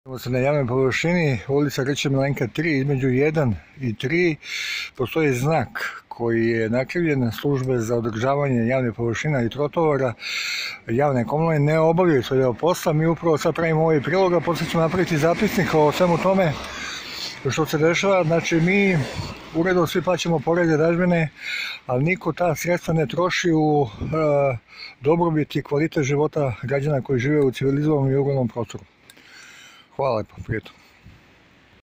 Na javnoj površini ulica Grče Milenka 3, između 1 i 3 postoji znak koji je nakrivljen. Službe za održavanje javnih površina i trotoara javne komunalne ne obavljaju svoj deo posla. Mi upravo sad pravimo ovaj prilog, a posle ćemo napraviti zapisnik o svemu tome što se dešava. Znači, mi uredno svi plaćamo poreze, dažbine, ali niko ta sredstva ne troši u dobrobit i kvalitet života građana koji žive u civilizovanom i urbanom prostoru. Hvala lepo, prijetno.